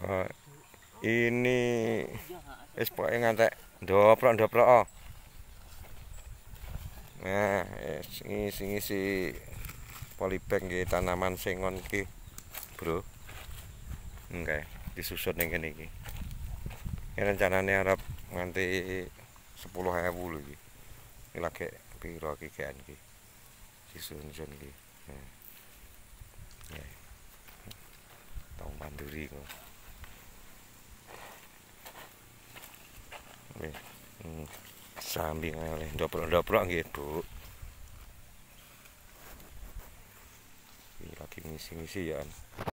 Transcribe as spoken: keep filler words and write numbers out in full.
Oh, ini es pokoke ngantek ndoprok-ndoprok. Oh. Nah, ngisi-ngisi polybag nggih tanaman sengon iki, Bro. Nggih, disusun ning kene iki. Ini rencanane arep nganti sepuluh ewu lho iki. Iki lagi piro iki kan iki. Disusun iki. Nah. Ya. Tong panduri kok. Nggih. Hmm. Sambing oleh ndoprok-ndoprok nggih, Bu. Iki lagi ngisi-ngisi ya.